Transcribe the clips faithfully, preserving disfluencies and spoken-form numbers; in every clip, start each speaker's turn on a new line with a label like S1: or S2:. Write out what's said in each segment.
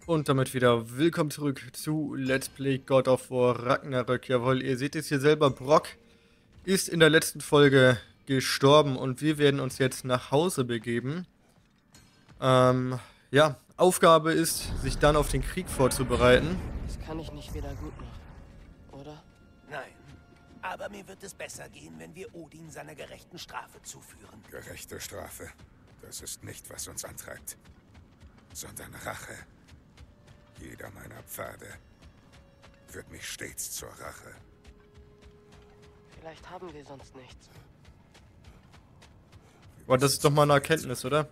S1: Und damit wieder willkommen zurück zu Let's Play God of War Ragnarök. Jawohl, ihr seht es hier selber, Brock ist in der letzten Folge gestorben und wir werden uns jetzt nach Hause begeben. Ähm, ja, Aufgabe ist, sich dann auf den Krieg vorzubereiten.
S2: Das kann ich nicht wieder gut machen, oder?
S3: Nein, aber mir wird es besser gehen, wenn wir Odin seiner gerechten Strafe zuführen.
S4: Gerechte Strafe, das ist nicht, was uns antreibt, sondern Rache. Jeder meiner Pfade führt mich stets zur Rache.
S2: Vielleicht haben wir sonst nichts.
S1: Aber das ist doch mal eine Erkenntnis, oder?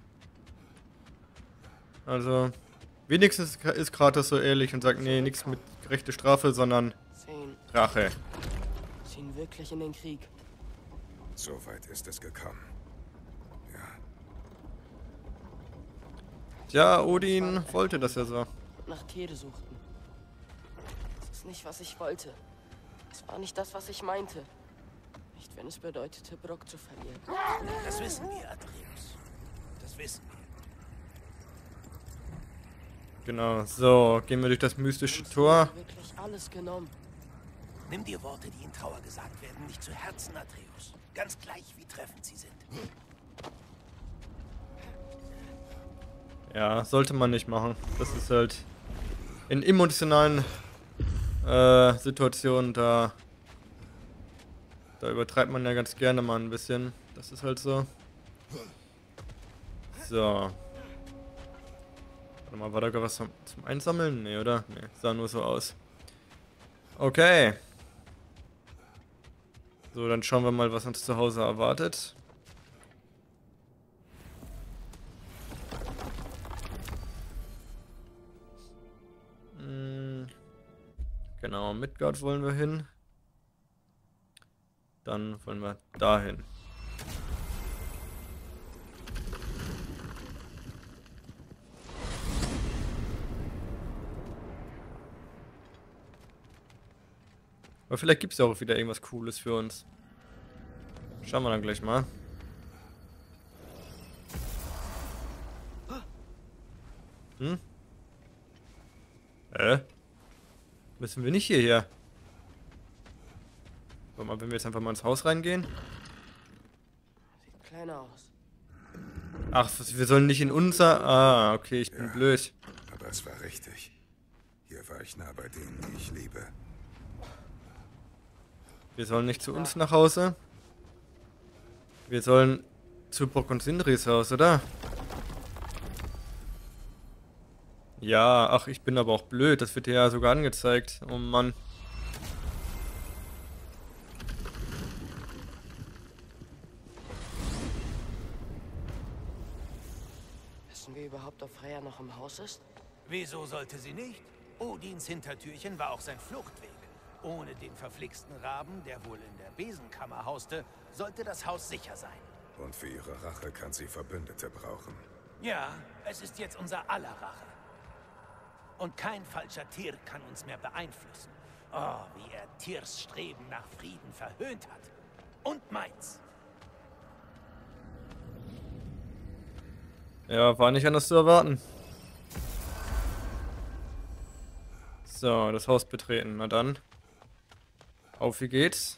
S1: Also, wenigstens ist Kratos so ehrlich und sagt, nee, nichts mit gerechte Strafe, sondern
S2: Zehn
S1: Rache.
S2: ziehen wirklich in den Krieg.
S4: So weit ist es gekommen. Ja,
S1: Tja, Odin wollte das ja so.
S2: Und nach Tede suchten. Das ist nicht, was ich wollte. Es war nicht das, was ich meinte. Nicht, wenn es bedeutete, Brock zu verlieren.
S3: Das wissen wir, Atreus. Das wissen wir.
S1: Genau, so, gehen wir durch das mystische Tor.
S2: Wirklich alles genommen.
S3: Nimm dir Worte, die in Trauer gesagt werden, nicht zu Herzen, Atreus. Ganz gleich, wie treffend sie sind.
S1: Ja, sollte man nicht machen. Das ist halt in emotionalen äh, Situationen, da, da übertreibt man ja ganz gerne mal ein bisschen. Das ist halt so. So. Warte mal, war da was zum, zum Einsammeln? Nee, oder? Nee, sah nur so aus. Okay. So, dann schauen wir mal, was uns zu Hause erwartet. Hm, genau, Midgard wollen wir hin. Dann wollen wir dahin. Aber vielleicht gibt es ja auch wieder irgendwas Cooles für uns. Schauen wir dann gleich mal. Hm? Äh? Müssen wir nicht hierher? Warte mal, wenn wir jetzt einfach mal ins Haus reingehen.
S2: Sieht kleiner aus.
S1: Ach, wir sollen nicht in unser... Ah, okay, ich bin
S4: Ja.
S1: blöd.
S4: aber es war richtig. Hier war ich nah bei denen, die ich liebe.
S1: Wir sollen nicht zu uns nach Hause. Wir sollen zu Brock und Sindris Haus, oder? Ja, ach, ich bin aber auch blöd. Das wird ja sogar angezeigt. Oh Mann.
S2: Wissen wir überhaupt, ob Freya noch im Haus ist?
S3: Wieso sollte sie nicht? Odins Hintertürchen war auch sein Fluchtweg. Ohne den verflixten Raben, der wohl in der Besenkammer hauste, sollte das Haus sicher sein.
S4: Und für ihre Rache kann sie Verbündete brauchen.
S3: Ja, es ist jetzt unser aller Rache. Und kein falscher Tyr kann uns mehr beeinflussen. Oh, wie er Tyrs Streben nach Frieden verhöhnt hat. Und meins.
S1: Ja, war nicht anders zu erwarten. So, das Haus betreten. Na dann. Auf, wie geht's?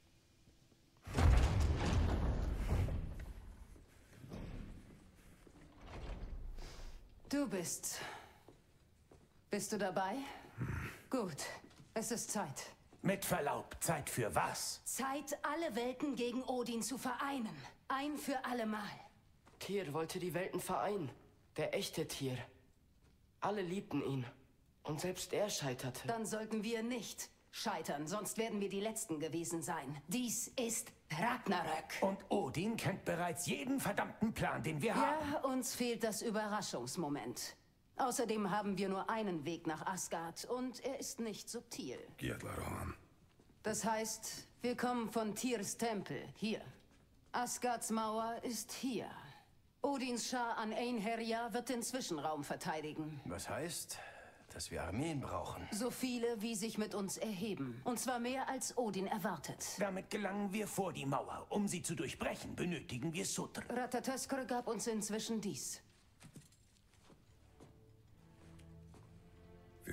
S5: Du bist. Bist du dabei? Gut, es ist Zeit.
S3: Mit Verlaub, Zeit für was?
S5: Zeit, alle Welten gegen Odin zu vereinen. Ein für allemal.
S2: Tyr wollte die Welten vereinen. Der echte Tyr. Alle liebten ihn. Und selbst er scheiterte.
S5: Dann sollten wir nicht scheitern, sonst werden wir die Letzten gewesen sein. Dies ist Ragnarök.
S3: Und Odin kennt bereits jeden verdammten Plan, den wir haben.
S5: Ja, uns fehlt das Überraschungsmoment. Außerdem haben wir nur einen Weg nach Asgard und er ist nicht subtil.
S4: Giadlaron.
S5: Das heißt, wir kommen von Tyrs Tempel, hier. Asgards Mauer ist hier. Odins Schar an Einherjar wird den Zwischenraum verteidigen.
S6: Was heißt, dass wir Armeen brauchen?
S5: So viele, wie sich mit uns erheben. Und zwar mehr, als Odin erwartet.
S3: Damit gelangen wir vor die Mauer. Um sie zu durchbrechen, benötigen wir Sutr.
S5: Ratatoskr gab uns inzwischen dies.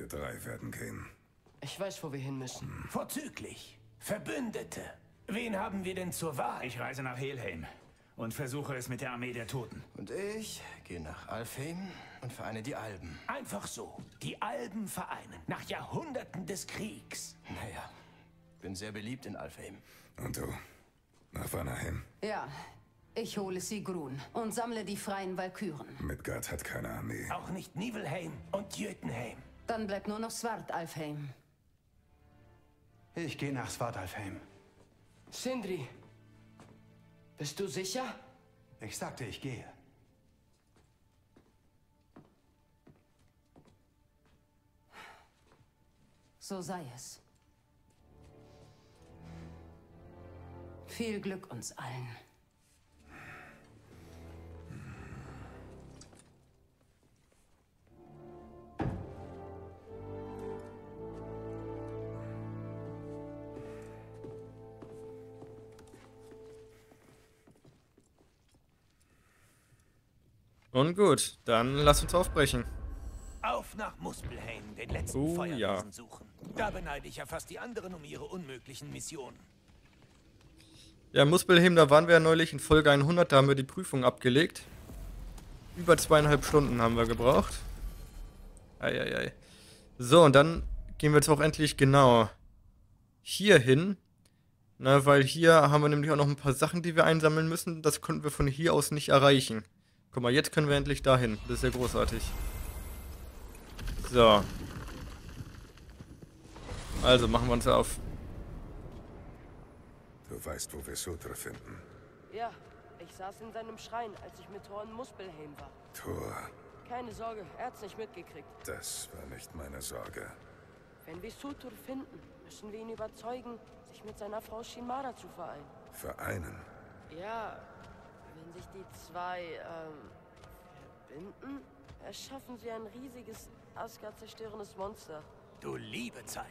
S4: Wir drei werden gehen.
S2: Ich weiß, wo wir hin müssen.
S3: Vorzüglich. Verbündete. Wen haben wir denn zur Wahl?
S7: Ich reise nach Helheim und versuche es mit der Armee der Toten.
S6: Und ich gehe nach Alfheim und vereine die Alben.
S3: Einfach so. Die Alben vereinen. Nach Jahrhunderten des Kriegs.
S6: Naja, bin sehr beliebt in Alfheim.
S4: Und du? Nach Vanaheim?
S5: Ja, ich hole Sigrun und sammle die freien Walküren.
S4: Midgard hat keine Armee.
S3: Auch nicht Nibelheim und Jötunheim.
S5: Dann bleibt nur noch Svartalfheim.
S7: Ich gehe nach Svartalfheim.
S2: Sindri, bist du sicher?
S7: Ich sagte, ich gehe.
S5: So sei es. Viel Glück uns allen.
S1: Und gut, dann lass uns aufbrechen.
S3: Auf nach Muspelheim, den letzten
S1: Oh,
S3: Feuerriesen
S1: ja.
S3: suchen. Da beneide ich ja fast die anderen um ihre unmöglichen Missionen.
S1: Ja, Muspelheim, da waren wir ja neulich in Folge hundert, da haben wir die Prüfung abgelegt. Über zweieinhalb Stunden haben wir gebraucht. Eieiei. So, und dann gehen wir jetzt auch endlich genau hier hin. Na, weil hier haben wir nämlich auch noch ein paar Sachen, die wir einsammeln müssen. Das konnten wir von hier aus nicht erreichen. Guck mal, jetzt können wir endlich dahin. Das ist ja großartig. So. Also, machen wir uns auf.
S4: Du weißt, wo wir Surtr finden.
S2: Ja, ich saß in seinem Schrein, als ich mit Thor in Muspelheim war.
S4: Thor,
S2: Keine Sorge, er hat's nicht mitgekriegt.
S4: das war nicht meine Sorge.
S2: Wenn wir Surtur finden, müssen wir ihn überzeugen, sich mit seiner Frau Shinmara zu vereinen.
S4: Vereinen.
S2: Ja, wenn sich die zwei, ähm, verbinden, erschaffen sie ein riesiges, Asgard-zerstörendes Monster.
S3: Du liebe Zeit.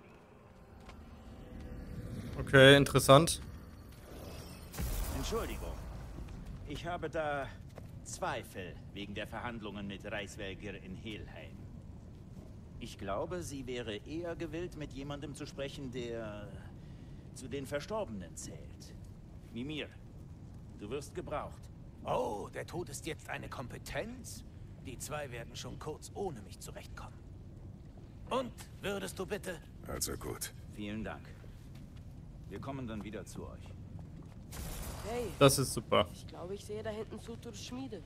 S1: Okay, interessant.
S8: Entschuldigung. Ich habe da Zweifel wegen der Verhandlungen mit Reichswälger in Helheim. Ich glaube, sie wäre eher gewillt, mit jemandem zu sprechen, der zu den Verstorbenen zählt. Mimir, du wirst gebraucht.
S3: Oh, der Tod ist jetzt eine Kompetenz? Die zwei werden schon kurz ohne mich zurechtkommen. Und, würdest du bitte?
S4: Also gut.
S8: Vielen Dank. Wir kommen dann wieder zu euch.
S2: Hey,
S1: Das ist super.
S2: ich glaube, ich sehe da hinten Surturs Schmiede.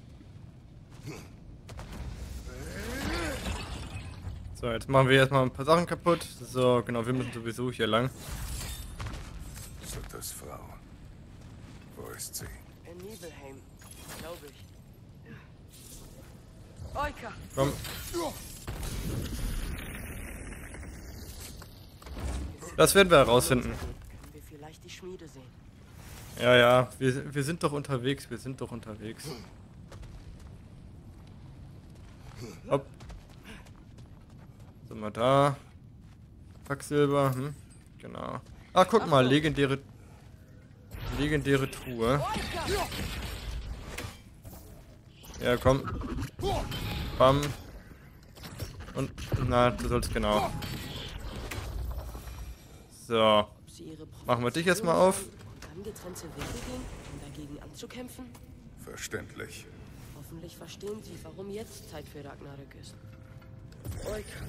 S1: So, jetzt machen wir erstmal ein paar Sachen kaputt. So, genau, wir müssen sowieso hier lang.
S4: Surtrs Frau. Wo ist sie?
S2: In Nibelheim, glaube ich. Oika!
S1: Komm. Das werden wir herausfinden.
S2: Können wir vielleicht die Schmiede sehen?
S1: Ja, ja, wir, wir sind doch unterwegs, wir sind doch unterwegs. Hopp. Sind wir da? Quacksilber, hm? Genau. Ah, guck mal, legendäre... Legendäre Truhe. Ja, komm. Bam. Und, na, du sollst genau. So.
S2: Ob sie ihre
S1: Machen wir dich erstmal auf.
S2: und dann getrennte Wege gehen, um dagegen anzukämpfen?
S4: Verständlich.
S2: Hoffentlich verstehen sie, warum jetzt Zeit für Ragnarök ist. Oika.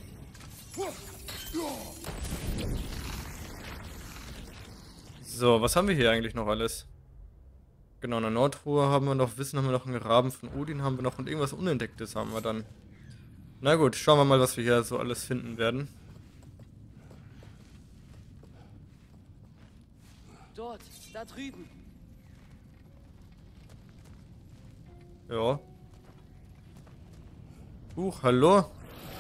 S1: So, was haben wir hier eigentlich noch alles? Genau, eine Nordruhe haben wir noch, Wissen haben wir noch, einen Raben von Odin haben wir noch und irgendwas Unentdecktes haben wir dann. Na gut, schauen wir mal, was wir hier so alles finden werden.
S2: Dort, da drüben.
S1: Ja. Huch, hallo?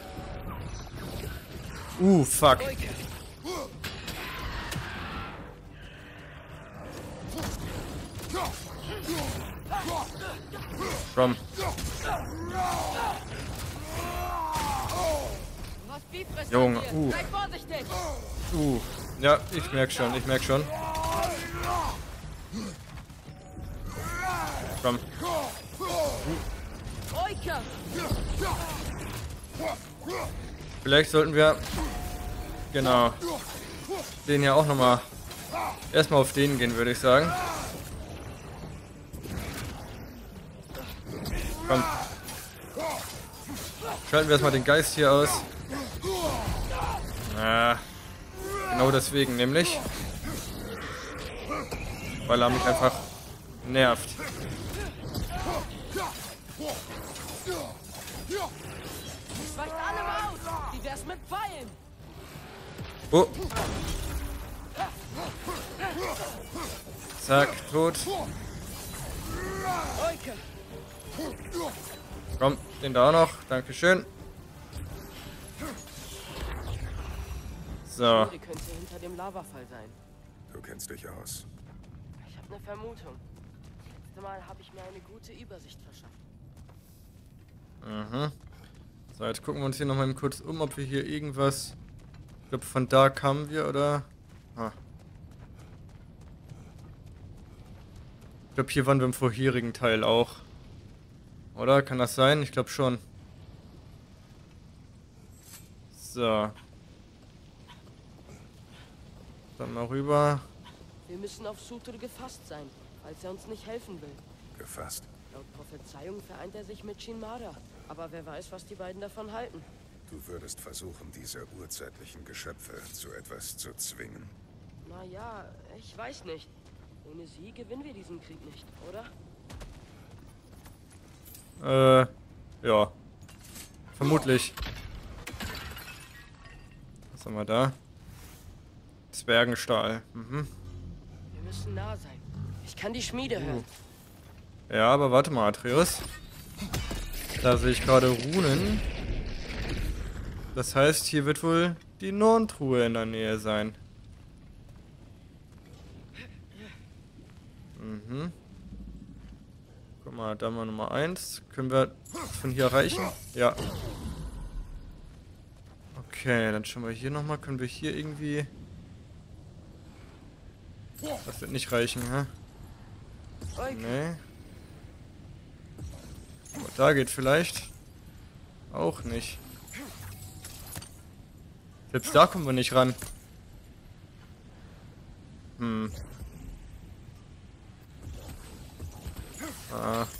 S1: Uh, fuck. Komm. Junge, uh.
S2: Sei vorsichtig!
S1: Uh. Ja, ich merk schon, ich merk schon. Komm.
S2: Oika!
S1: Vielleicht sollten wir... Genau. Den hier auch nochmal... Erstmal auf den gehen, würde ich sagen. Komm. Schalten wir erstmal den Geist hier aus. Na, genau deswegen nämlich. Weil er mich einfach nervt.
S2: Weicht alle mal aus! Wie wär's mit Pfeilen?
S1: Oh. Zack, tot.
S2: Euke!
S1: Komm, den da auch noch. Dankeschön. So.
S2: Die könnte hinter dem Lavafall sein.
S4: Du kennst dich aus.
S2: Ich habe eine Vermutung. Das letzte Mal habe ich mir eine gute Übersicht verschafft.
S1: Mhm. So, jetzt gucken wir uns hier nochmal kurz um, ob wir hier irgendwas... Ich glaube, von da kamen wir, oder? Ah. Ich glaube, hier waren wir im vorherigen Teil auch. Oder? Kann das sein? Ich glaube schon. So. Dann mal rüber.
S2: Wir müssen auf Sutur gefasst sein, falls er uns nicht helfen will.
S4: Gefasst.
S2: Laut Prophezeiung vereint er sich mit Shinmara. Aber wer weiß, was die beiden davon halten.
S4: Du würdest versuchen, diese urzeitlichen Geschöpfe zu etwas zu zwingen.
S2: Naja, ich weiß nicht. Ohne sie gewinnen wir diesen Krieg nicht, oder?
S1: Äh, ja. Vermutlich. Was haben wir da? Zwergenstahl. Mhm.
S2: Wir müssen nah sein. Ich kann die Schmiede hören.
S1: Ja, aber warte mal, Atreus. Da sehe ich gerade Runen. Das heißt, hier wird wohl die Norntruhe in der Nähe sein. Mhm. Guck mal, da mal Nummer eins. Können wir von hier erreichen? Ja. Okay, dann schauen wir hier nochmal. Können wir hier irgendwie... Das wird nicht reichen, hä? Nee. Aber da geht vielleicht. Auch nicht. Selbst da kommen wir nicht ran. Hm. Ah.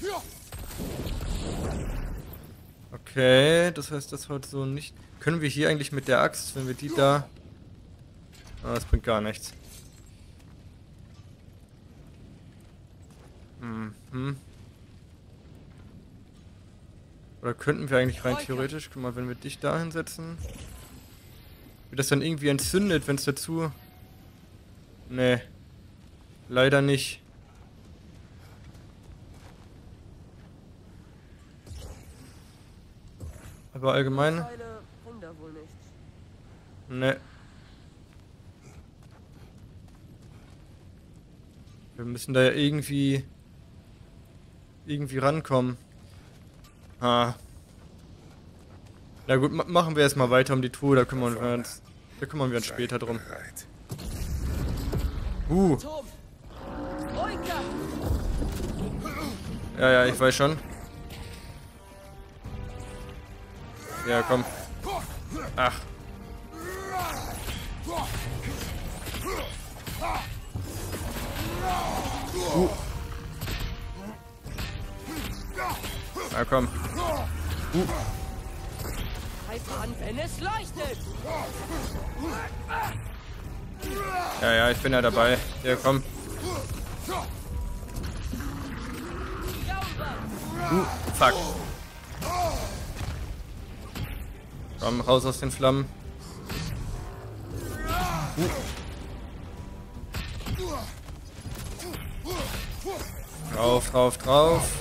S1: Okay, das heißt, das heute so nicht... Können wir hier eigentlich mit der Axt, wenn wir die da... Ah, das bringt gar nichts. Mhm. Oder könnten wir eigentlich rein theoretisch... Guck mal, wenn wir dich da hinsetzen... Wird das dann irgendwie entzündet, wenn es dazu... Nee. Leider nicht. Aber allgemein... Nee. Wir müssen da ja irgendwie... irgendwie rankommen. Ah. Na gut, ma machen wir erstmal weiter um die Truhe, da kümmern wir uns... Da kümmern wir uns später drum. Uh. Ja, ja, ich weiß schon. Ja, komm. Ach. Uh. Na komm. Uh.
S2: An, wenn es leuchtet!
S1: Ja, ja, ich bin ja dabei. Hier, komm. Uh, fuck. Komm, raus aus den Flammen. Uh. Drauf, drauf, drauf.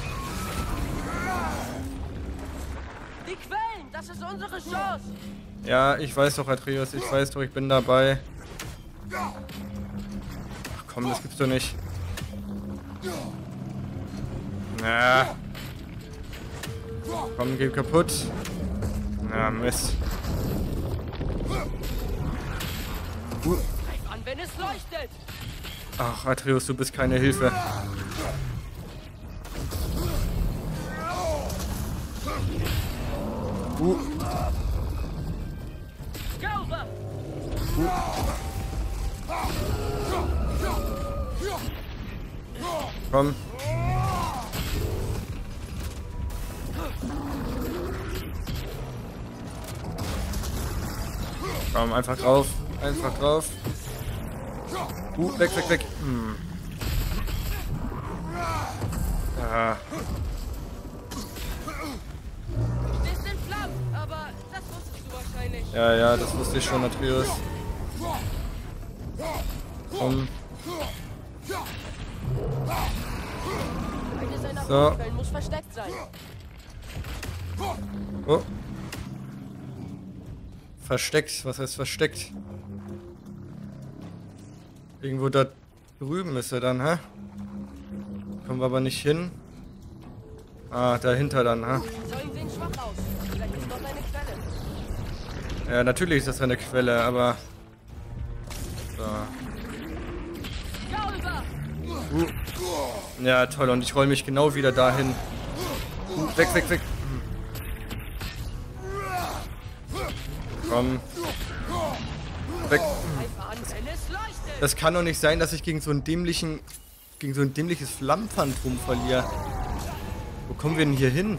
S2: Die Quellen, das ist unsere Chance.
S1: Ja, ich weiß doch, Atreus, ich weiß doch, ich bin dabei. Ach komm, das gibt's doch nicht. Na. Komm, geh kaputt. Na, Mist. Uh.
S2: Greif an, wenn es leuchtet.
S1: Ach, Atreus, du bist keine Hilfe. Uh. Komm. Komm, einfach drauf. Einfach drauf. Uh, weg, weg, weg. Hm. Ja.
S2: Stehst in Flammen, aber das wusstest du wahrscheinlich.
S1: Ja, ja, das wusste ich schon, Atreus. Komm.
S2: Eine seiner
S1: So.
S2: Quellen muss versteckt sein.
S1: Oh. Versteckt. Was heißt versteckt? Irgendwo da drüben ist er dann, hä? Kommen wir aber nicht hin. Ah, dahinter dann, hä?
S2: Säulen sehen schwach aus. Vielleicht ist dort eine Quelle.
S1: Ja, natürlich ist das eine Quelle, aber... So. Uh. Ja, toll. Und ich roll mich genau wieder dahin. Uh, weg, weg, weg. Komm. Weg. Das kann doch nicht sein, dass ich gegen so einen dämlichen... gegen so ein dämliches Flammenphantom verliere. Wo kommen wir denn hier hin?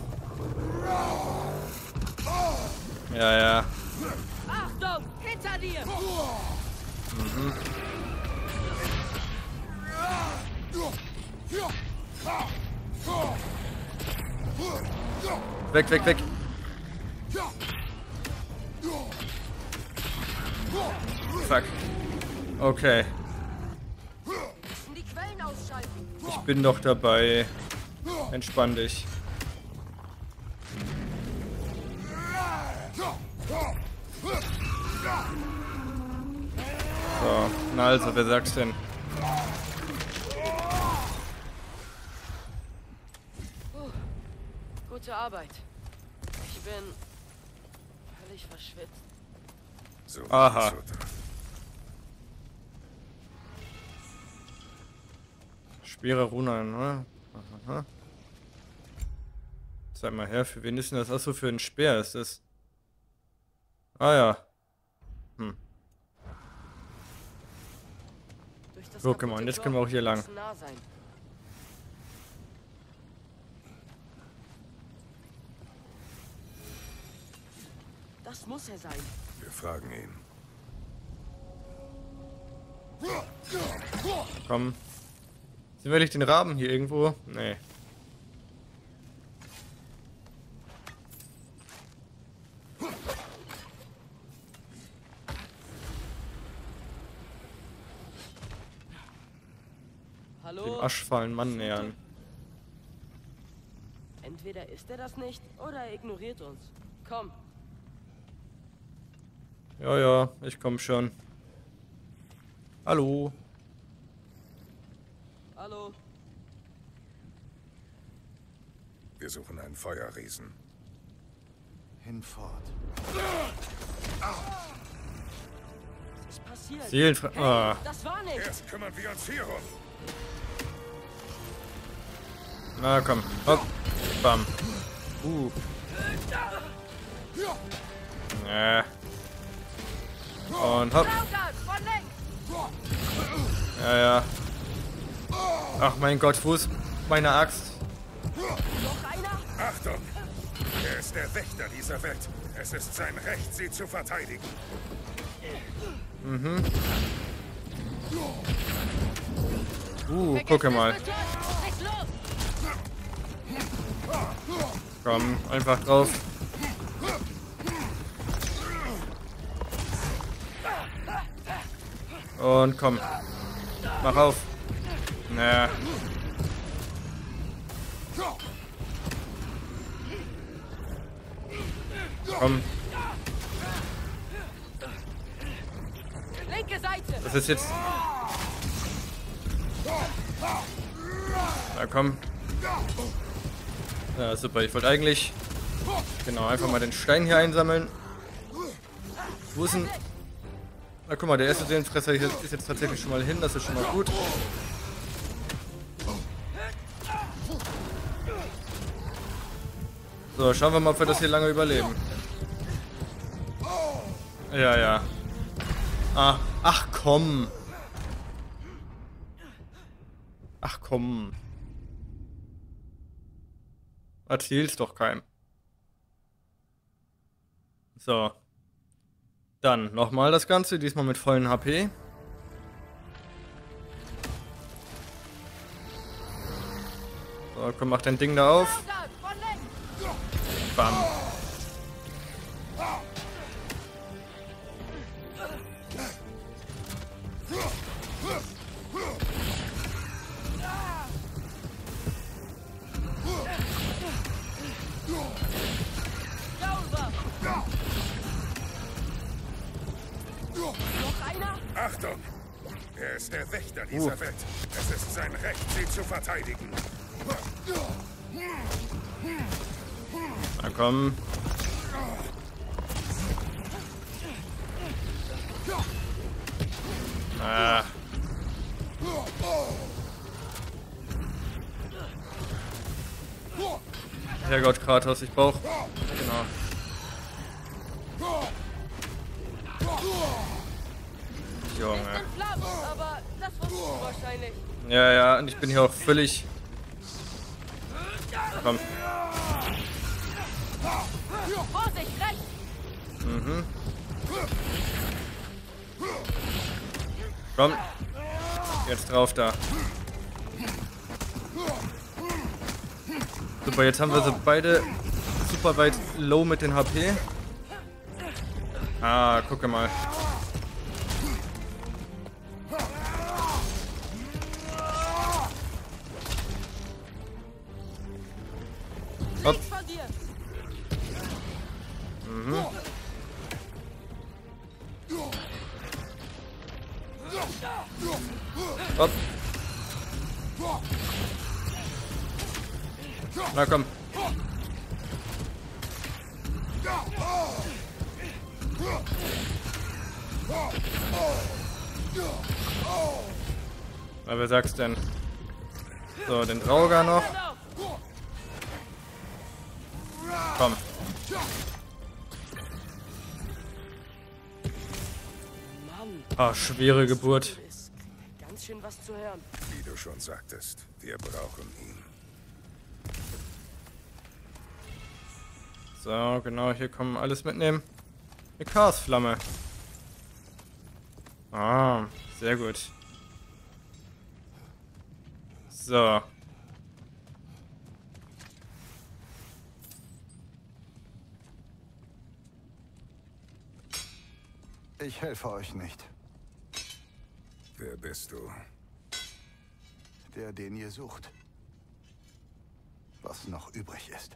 S1: Ja, ja.
S2: Achtung! Hinter dir!
S1: Mhm. Weg, weg, weg. Fuck. Okay.
S2: Die Quellen ausschalten.
S1: Ich bin doch dabei. Entspann dich. So, na also, wer sagt's denn?
S2: Uh, gute Arbeit. Ich bin völlig verschwitzt.
S4: So,
S1: Aha.
S4: so da.
S1: Schwere Rune, ne? Aha. Zeig mal her, für wen ist denn das? Achso, für einen Speer ist das. Ah ja. Hm. Guck mal, jetzt können wir auch hier lang.
S2: Das muss er sein.
S4: Wir fragen ihn.
S1: Komm. Sind wir nicht den Raben hier irgendwo? Nee.
S2: Hallo?
S1: Dem aschfallen Mann nähern.
S2: Entweder ist er das nicht oder er ignoriert uns. Komm.
S1: Ja, ja, ich komm schon. Hallo.
S2: Hallo.
S4: Wir suchen einen Feuerriesen.
S6: Hinfort.
S2: Was ist passiert?
S1: Seelenfre...
S2: Hey,
S1: Ah.
S2: das war nicht.
S4: Erst kümmern wir uns hier um.
S1: Na komm. Hopp. Bam. Uh. Ja. Und hopp. Ja, ja. Ach mein Gott, wo ist meine Axt?
S4: Achtung! Er ist der Wächter dieser Welt. Es ist sein Recht, sie zu verteidigen.
S1: Mhm. Uh, gucke mal. Komm, einfach drauf. Und komm. Mach auf. Naja. Komm.
S2: Linke Seite.
S1: Das ist jetzt... Na komm. Ja, super. Ich wollte eigentlich... Genau, einfach mal den Stein hier einsammeln. Wo ist denn... Na guck mal, der erste Seelenfresser ist jetzt tatsächlich schon mal hin. Das ist schon mal gut. So, schauen wir mal, ob wir das hier lange überleben. Ja, ja. Ah, ach komm. Ach komm. Erzähl's doch keinem. So. Dann nochmal das Ganze, diesmal mit vollen H P. So, komm, mach dein Ding da auf. Bam.
S4: Achtung! Er ist der Wächter dieser
S1: Uh.
S4: Welt. Es ist sein Recht, sie zu verteidigen.
S1: Na komm. Ah. Herrgott, Kratos, ich brauch. Genau. Junge.
S2: Aber das wusstest du wahrscheinlich.
S1: Ja, ja, und ich bin hier auch völlig. Komm.
S2: Vorsicht, rechts!
S1: Mhm. Komm. Jetzt drauf da. Super, jetzt haben wir sie beide super weit low mit den H P. Ah, gucke mal. Hopp. Mhm. Hopp. Na komm. Na, wer sagt's denn? So, den Drauger noch. Komm.
S2: Mann,
S1: Ah, schwere Geburt.
S2: ist ganz schön was zu hören.
S4: Wie du schon sagtest, wir brauchen ihn.
S1: So, genau, hier kommen alles mitnehmen. Eine Chaosflamme. Ah, sehr gut. So.
S6: Ich helfe euch nicht.
S4: Wer bist du?
S6: Der, den ihr sucht. Was noch übrig ist.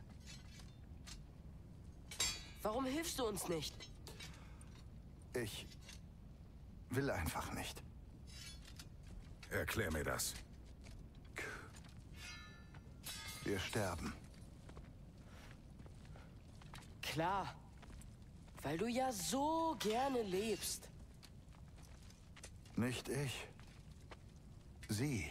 S2: Warum hilfst du uns nicht?
S6: Ich will einfach nicht.
S4: Erklär mir das.
S6: Wir sterben.
S2: Klar. Weil du ja so gerne lebst.
S6: Nicht ich. Sie.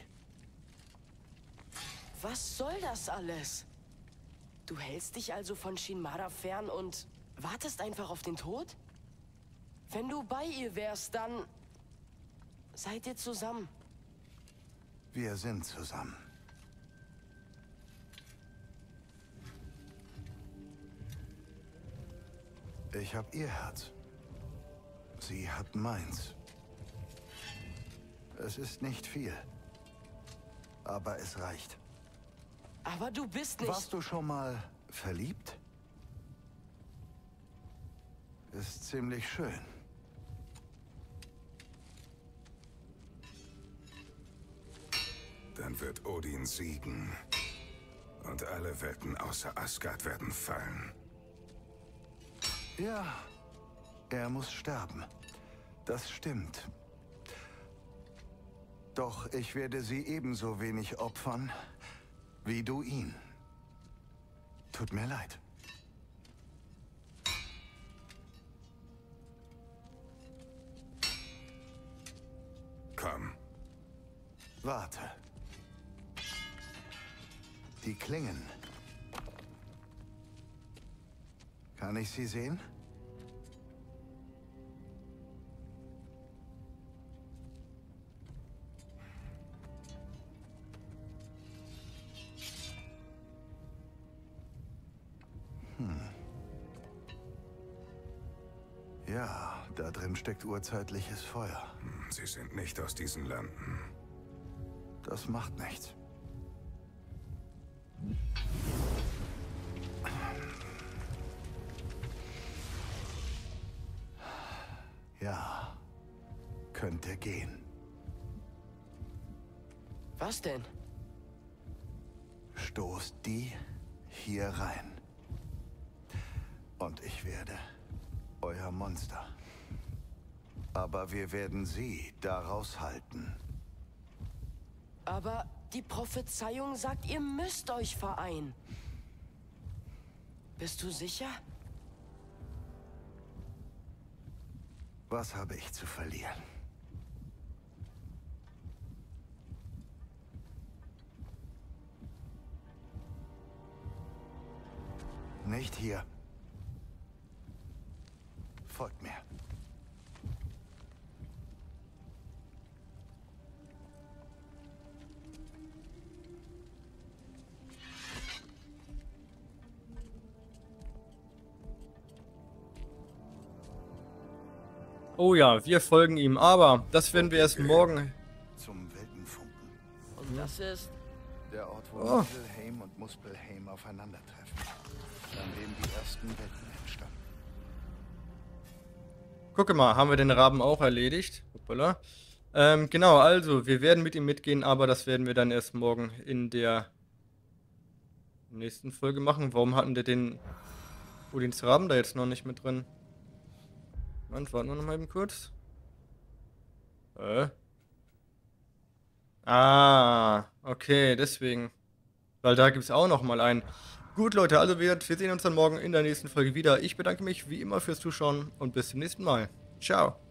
S2: Was soll das alles? Du hältst dich also von Shinmara fern und wartest einfach auf den Tod? Wenn du bei ihr wärst, dann seid ihr zusammen.
S6: Wir sind zusammen. Ich hab ihr Herz. Sie hat meins. Es ist nicht viel. Aber es reicht.
S2: Aber du bist nicht...
S6: Warst du schon mal verliebt? Ist ziemlich schön.
S4: Dann wird Odin siegen. Und alle Welten außer Asgard werden fallen.
S6: Ja, er muss sterben. Das stimmt. Doch ich werde sie ebenso wenig opfern, wie du ihn. Tut mir leid.
S4: Komm.
S6: Warte. Die Klingen. Kann ich sie sehen? Ja, da drin steckt urzeitliches Feuer.
S4: Sie sind nicht aus diesen Landen.
S6: Das macht nichts. Ja, könnte gehen.
S2: Was denn?
S6: Stoßt die hier rein. Und ich werde euer Monster. Aber wir werden sie da raushalten.
S2: Aber die Prophezeiung sagt, ihr müsst euch vereinen. Bist du sicher?
S6: Was habe ich zu verlieren? Nicht hier. Folgt mir.
S1: Oh ja, wir folgen ihm, aber das werden wir erst morgen.
S6: Zum Weltenfunken.
S2: Und das ist...
S6: Der Ort, wo
S1: Oh.
S6: Niflheim und Muspelheim aufeinandertreffen. An dem die ersten Welten entstanden.
S1: Gucke mal, haben wir den Raben auch erledigt? Hoppala. Ähm, genau, also, wir werden mit ihm mitgehen, aber das werden wir dann erst morgen in der nächsten Folge machen. Warum hatten wir den Odins Raben da jetzt noch nicht mit drin? Moment, warten wir noch mal eben kurz. Äh. Ah, okay, deswegen. Weil da gibt es auch noch mal einen. Gut, Leute, also wir, wir sehen uns dann morgen in der nächsten Folge wieder. Ich bedanke mich wie immer fürs Zuschauen und bis zum nächsten Mal. Ciao.